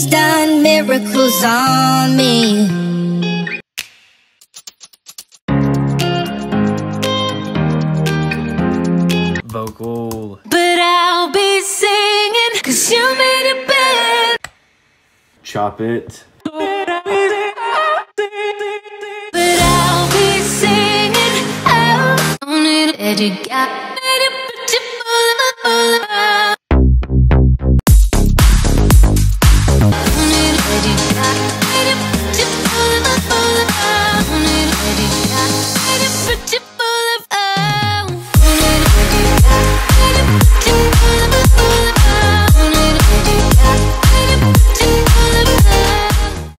He's done miracles on me. Vocal. But I'll be singing, 'cause you made it better. Chop it. But I'll be singing, oh, on it, you got